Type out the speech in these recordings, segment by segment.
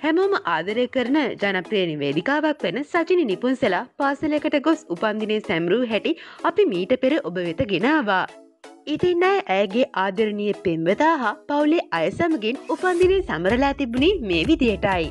හැමෝම ආදරය කරන ජනප්‍රිය නිවේදිකාවක් වෙන සචිනි නිපුන්සලා පාසලකට ගොස් උපන්දිනේ සැමරූ හැටි අපි මීට පෙර ඔබ වෙත ගෙනාවා. ඉතින් ඇයගේ ආදරණීය පෙම්වතා හා පවුලේ අය සමගින් උපන්දිනේ සමරලා තිබුණේ මේ විදියටයි.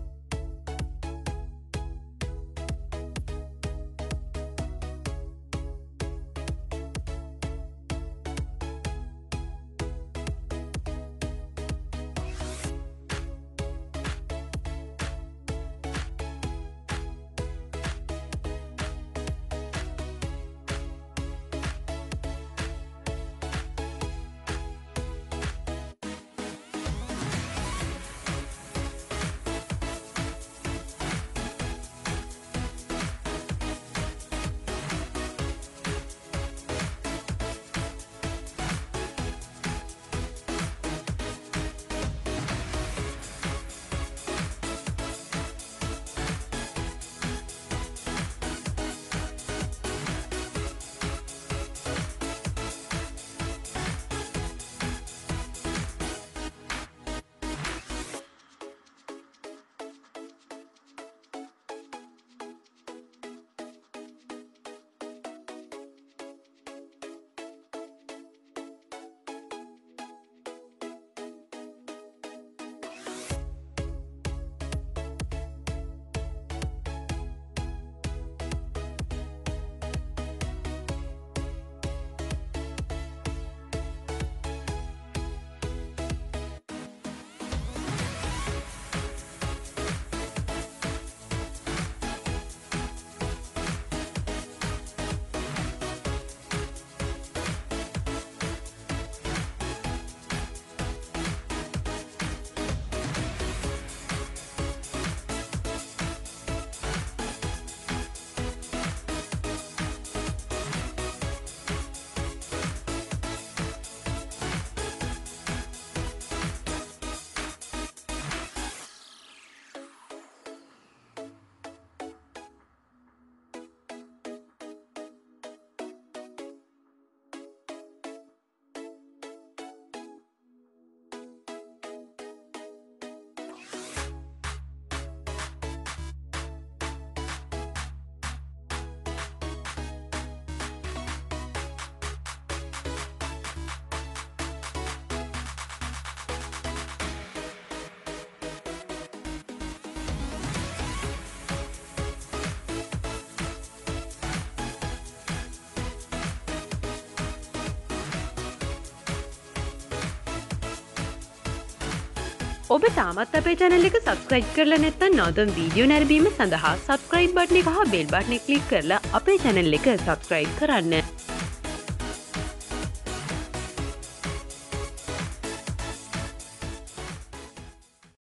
ඔබ තාමත් අපේ channel එක subscribe කරලා නැත්නම් නවතම වීඩියෝ නැරඹීම සඳහා subscribe button එක හා bell button එක click කරලා අපේ channel එක subscribe කරන්න.